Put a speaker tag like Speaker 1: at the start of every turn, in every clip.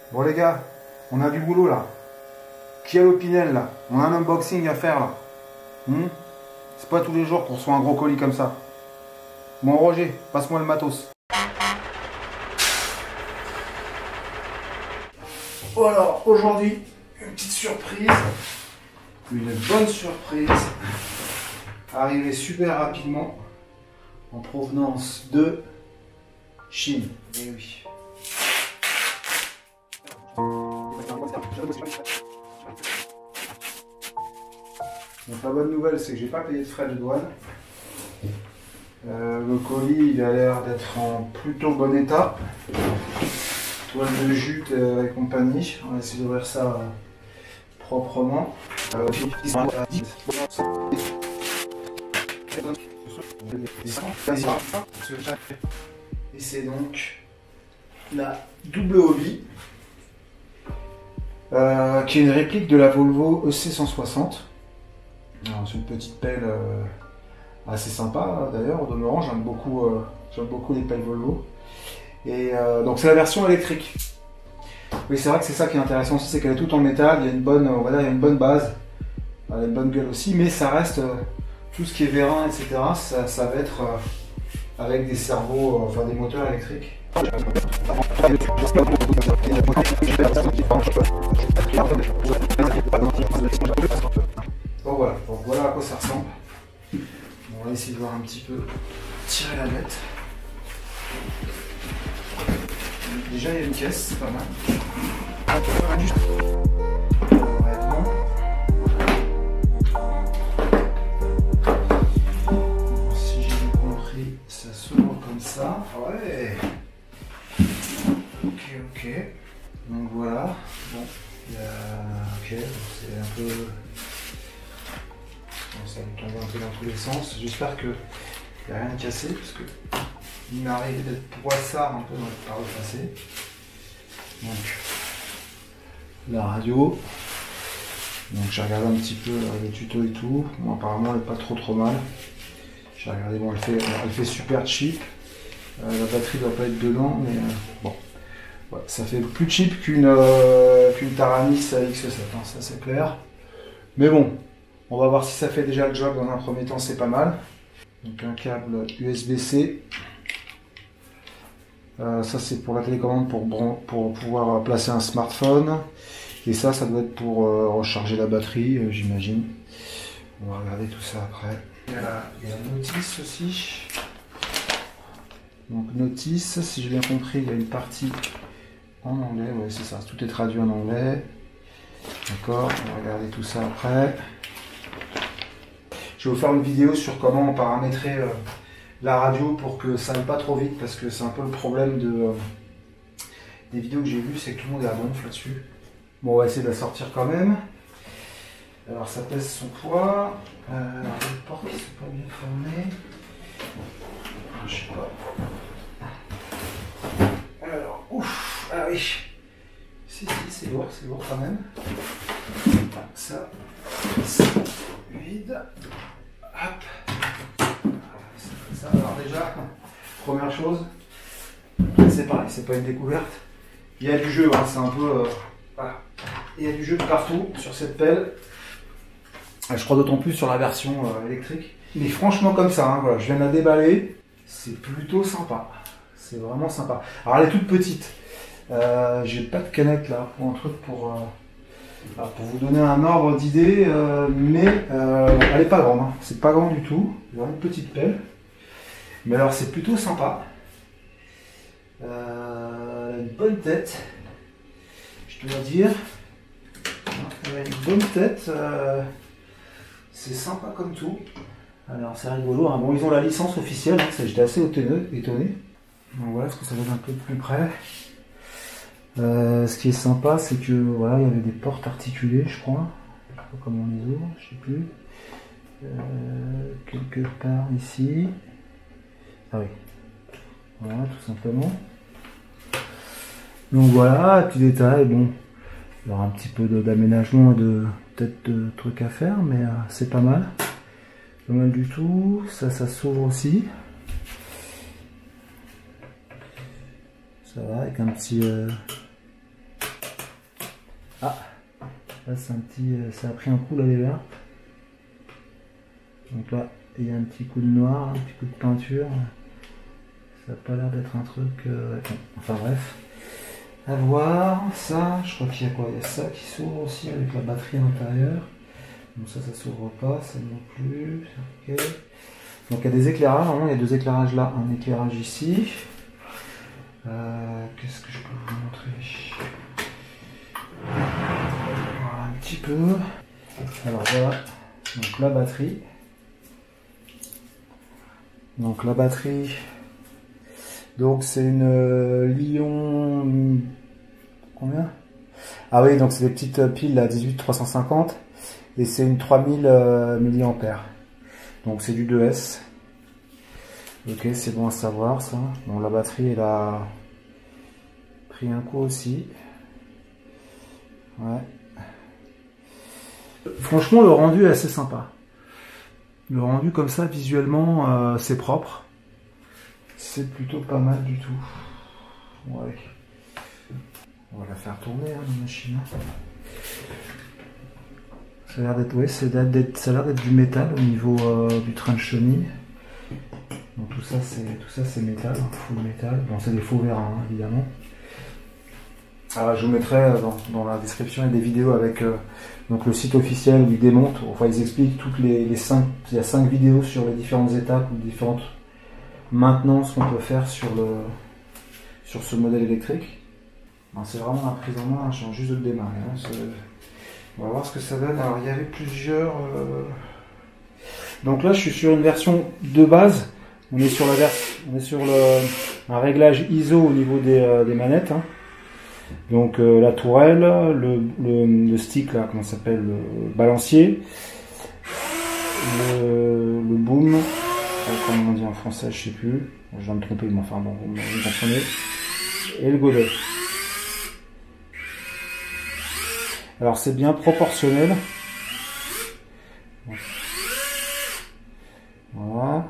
Speaker 1: Bon les gars, on a du boulot là. Qui a l'Opinel là? On a un unboxing à faire là. C'est pas tous les jours qu'on reçoit un gros colis comme ça. Bon Roger, passe-moi le matos. Bon alors, aujourd'hui, une petite surprise. Une bonne surprise. Arrivée super rapidement. En provenance de Chine. Eh oui. Donc la bonne nouvelle, c'est que j'ai pas payé de frais de douane. Le colis, il a l'air d'être en plutôt bon état. Toile de jute et compagnie. On va essayer d'ouvrir ça proprement. Et c'est donc la double hobby qui est une réplique de la Volvo EC160. C'est une petite pelle assez sympa d'ailleurs, au demeurant, j'aime beaucoup les pelles Volvo. Et donc c'est la version électrique. Oui, c'est vrai que c'est ça qui est intéressant aussi, c'est qu'elle est toute en métal, il y a une bonne, on va dire, il y a une bonne base, elle a une bonne gueule aussi, mais ça reste tout ce qui est vérin, etc. Ça va être avec des servos, enfin des moteurs électriques. Donc voilà à quoi ça ressemble. Bon, on va essayer de voir un petit peu tirer la bête. Déjà il y a une caisse, c'est pas mal. Bon, si j'ai bien compris, ça s'ouvre comme ça. Ouais. Ok. Donc voilà. Bon, il y a. Ok, c'est un peu. Bon, ça me tombe un peu dans tous les sens. J'espère qu'il n'y a rien de cassé, parce que il m'est arrivé d'être poissard un peu par le passé. Donc la radio. Donc j'ai regardé un petit peu les tutos et tout. Bon, apparemment elle n'est pas trop mal. J'ai regardé, bon elle fait super cheap. La batterie doit pas être dedans, mais bon. Ouais, ça fait plus cheap qu'une Taranis X7, hein, ça c'est clair. Mais bon, on va voir si ça fait déjà le job. Dans un premier temps, c'est pas mal. Donc un câble USB-C. Ça c'est pour la télécommande pour pouvoir placer un smartphone. Et ça doit être pour recharger la batterie, j'imagine. On va regarder tout ça après. Il y a la notice aussi. Donc notice, si j'ai bien compris, il y a une partie en anglais. Oui, c'est ça, tout est traduit en anglais. D'accord, on va regarder tout ça après. Je vais vous faire une vidéo sur comment paramétrer la radio pour que ça n'aille pas trop vite, parce que c'est un peu le problème des vidéos que j'ai vues, c'est que tout le monde est à donf là-dessus. Bon, on va essayer de la sortir quand même. Alors ça pèse son poids. Les portes ne sont pas bien formées. Je sais pas. Alors, ouf, ah oui. Si, c'est lourd quand même. Ça, c'est vide. Hop. Ça. Alors déjà, première chose, c'est pareil, c'est pas une découverte. Il y a du jeu, hein, c'est un peu... voilà. Il y a du jeu de partout sur cette pelle. Je crois d'autant plus sur la version électrique. Mais franchement comme ça, hein, voilà, je viens de la déballer. C'est plutôt sympa. C'est vraiment sympa. Alors elle est toute petite. J'ai pas de canette là pour un truc pour vous donner un ordre d'idée, mais elle est pas grande, hein. C'est pas grand du tout. C'est vraiment une petite pelle. Mais alors c'est plutôt sympa. Elle a une bonne tête, je dois dire. Elle a une bonne tête. C'est sympa comme tout. Alors c'est rigolo, hein. Bon, ils ont la licence officielle, hein. J'étais assez étonné. Donc voilà ce que ça donne un peu plus près. Ce qui est sympa, c'est que voilà, il y avait des portes articulées, je crois. Je sais pas comment on les ouvre, je sais plus. Quelque part ici. Ah oui. Voilà, tout simplement. Donc voilà, petit détail. Bon, il y aura un petit peu d'aménagement, peut-être de trucs à faire, mais c'est pas mal. Pas mal du tout. Ça s'ouvre aussi. Ça va, avec un petit Ah, là c'est un petit, ça a pris un coup là déjà. Donc là, il y a un petit coup de noir, un petit coup de peinture. Ça n'a pas l'air d'être un truc... enfin bref. À voir, ça, je crois qu'il y a quoi? Il y a ça qui s'ouvre aussi avec la batterie à l'intérieur. Donc ça s'ouvre pas, ça non plus. Ok. Donc il y a des éclairages, normalement il y a deux éclairages là, un éclairage ici. Qu'est-ce que je peux vous montrer? Voilà, un petit peu. Alors voilà, donc la batterie. Donc la batterie, donc c'est une Lion, combien? Ah oui, donc c'est des petites piles à 18350 et c'est une 3000 mAh. Donc c'est du 2S. Ok, c'est bon à savoir ça. Bon, la batterie elle a pris un coup aussi. Ouais. Franchement, le rendu est assez sympa. Le rendu comme ça, visuellement, c'est propre. C'est plutôt pas mal du tout. Ouais. On va la faire tourner, hein, la machine. Ça a l'air d'être, ouais, ça a l'air d'être du métal au niveau du train de chenille. Donc tout ça c'est métal, hein, full métal. Bon, c'est des faux verres, hein, évidemment. Alors, je vous mettrai dans la description des vidéos avec donc le site officiel où ils démontent, enfin ils expliquent toutes les 5, il y a 5 vidéos sur les différentes étapes ou différentes maintenances qu'on peut faire sur ce modèle électrique. C'est vraiment la prise en main, je viens juste de le démarrer. Hein, on va voir ce que ça donne. Alors il y avait plusieurs... Donc là je suis sur une version de base, on est sur un réglage ISO au niveau des manettes. Hein. Donc la tourelle, le stick là, comment ça s'appelle, le balancier, le boom, comment on dit en français, je sais plus, je viens de me tromper, mais enfin bon, vous comprenez, et le godet. Alors c'est bien proportionnel. Voilà.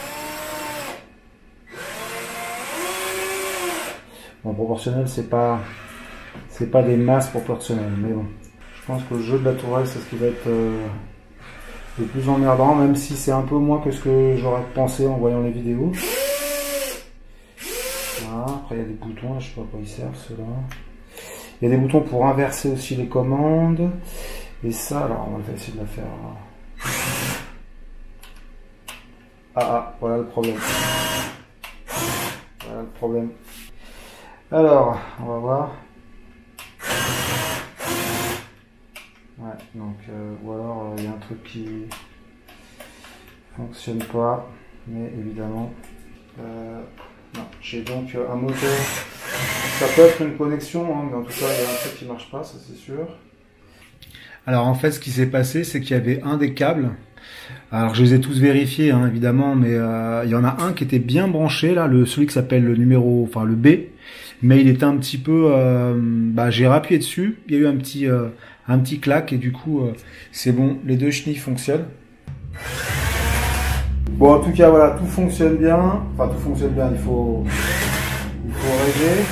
Speaker 1: Bon, proportionnel, c'est pas des masses proportionnelles, mais bon. Je pense que le jeu de la tourelle, c'est ce qui va être le plus emmerdant, même si c'est un peu moins que ce que j'aurais pensé en voyant les vidéos. Voilà. Après, il y a des boutons, là, je sais pas à quoi ils servent, ceux-là. Il y a des boutons pour inverser aussi les commandes. Et ça, alors, on va essayer de la faire. Ah, voilà le problème. Voilà le problème. Alors, on va voir. Ouais, donc, ou alors il y a un truc qui fonctionne pas, mais évidemment, non, j'ai donc un moteur. Ça peut être une connexion, hein, mais en tout cas, il y a un truc qui marche pas, ça c'est sûr. Alors en fait, ce qui s'est passé, c'est qu'il y avait un des câbles. Alors je les ai tous vérifiés, hein, évidemment, mais il y en a un qui était bien branché là, celui qui s'appelle le numéro, enfin le B, mais il était un petit peu, j'ai rappuyé dessus, il y a eu un petit clac et du coup c'est bon, les deux chenilles fonctionnent. Bon, en tout cas voilà, tout fonctionne bien, enfin tout fonctionne bien, il faut régler.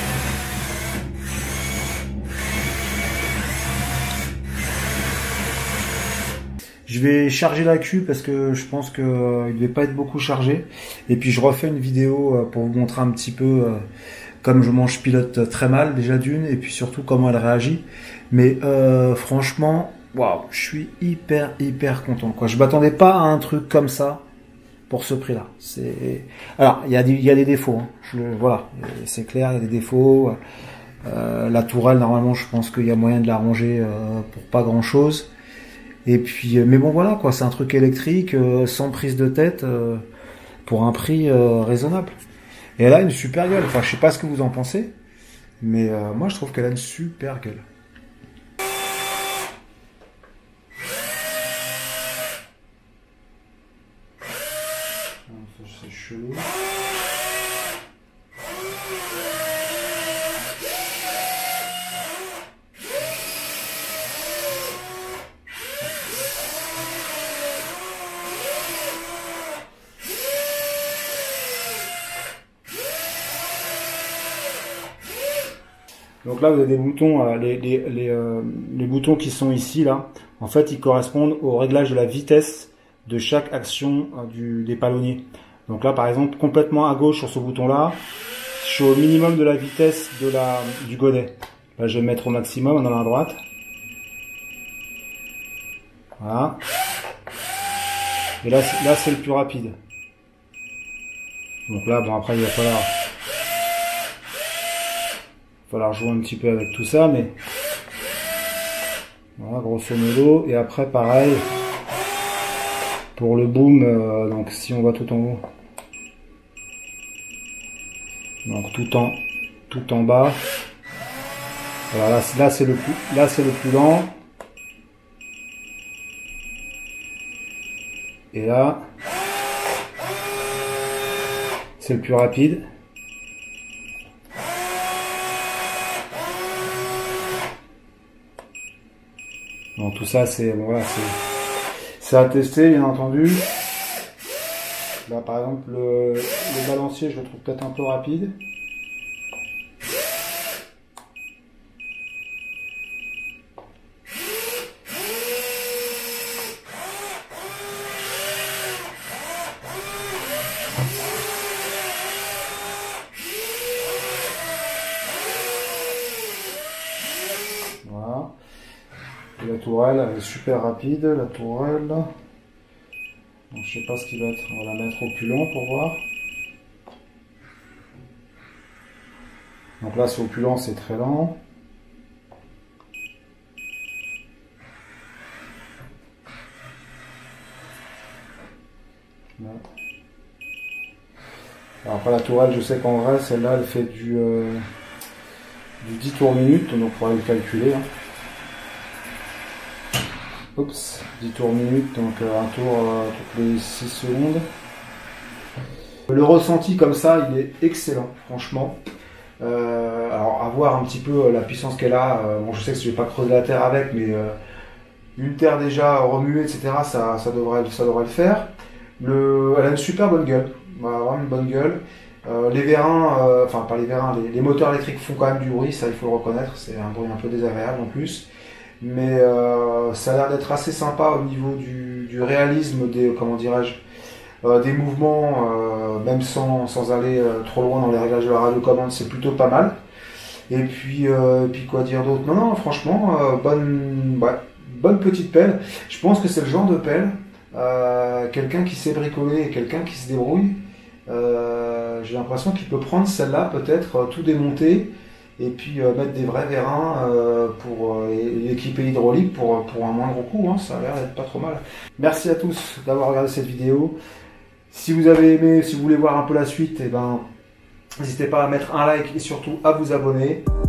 Speaker 1: Je vais charger la queue parce que je pense qu'il ne devait pas être beaucoup chargé. Et puis je refais une vidéo pour vous montrer un petit peu comme je pilote très mal déjà d'une, et puis surtout comment elle réagit. Mais franchement, waouh, je suis hyper content, quoi. Je m'attendais pas à un truc comme ça pour ce prix-là. Alors il y a des défauts, hein. Voilà, c'est clair, il y a des défauts. La tourelle, normalement, je pense qu'il y a moyen de l'arranger pour pas grand-chose. Et puis, mais bon voilà quoi, c'est un truc électrique sans prise de tête pour un prix raisonnable. Et elle a une super gueule. Enfin, je sais pas ce que vous en pensez, mais moi je trouve qu'elle a une super gueule. Ça c'est chelou. Donc là, vous avez des boutons, les boutons qui sont ici, là, en fait, ils correspondent au réglage de la vitesse de chaque action des palonniers. Donc là, par exemple, complètement à gauche sur ce bouton-là, je suis au minimum de la vitesse du godet. Là, je vais mettre au maximum en allant à droite. Voilà. Et là c'est le plus rapide. Donc là, bon, après, il va falloir jouer un petit peu avec tout ça, mais voilà, grosso modo. Et après, pareil, pour le boom, donc si on va tout en haut, donc tout en bas, voilà, là c'est le plus lent, et là c'est le plus rapide. Donc tout ça c'est bon, voilà, c'est à tester bien entendu. Là par exemple le balancier je le trouve peut-être un peu rapide. Voilà. Et la tourelle elle est super rapide, la tourelle. Donc, je sais pas ce qu'il va être, on va la mettre au plus lent pour voir. Donc là c'est au plus lent, c'est très lent. Là. Alors après la tourelle, je sais qu'en vrai celle-là elle fait du 10 tours minute, donc on pourrait le calculer. Hein. Oups, 10 tours minute, donc un tour toutes les 6 secondes. Le ressenti comme ça, il est excellent, franchement. Alors à voir un petit peu la puissance qu'elle a. Bon, je sais que je vais pas creuser la terre avec, mais une terre déjà remuée, etc., ça devrait le faire. Elle a une super bonne gueule, vraiment une bonne gueule. Les vérins, enfin pas les vérins, les moteurs électriques font quand même du bruit, ça il faut le reconnaître, c'est un bruit un peu désagréable en plus. Mais ça a l'air d'être assez sympa au niveau du réalisme des, comment dirais-je, des mouvements, même sans aller trop loin dans les réglages de la radiocommande, c'est plutôt pas mal. Et puis quoi dire d'autre? Non, franchement, bonne petite pelle. Je pense que c'est le genre de pelle, quelqu'un qui sait bricoler et quelqu'un qui se débrouille, j'ai l'impression qu'il peut prendre celle-là, peut-être tout démonter, et puis mettre des vrais vérins pour l'équiper hydraulique pour un moindre coût, hein, ça a l'air d'être pas trop mal. Merci à tous d'avoir regardé cette vidéo. Si vous avez aimé, si vous voulez voir un peu la suite, eh ben, n'hésitez pas à mettre un like et surtout à vous abonner.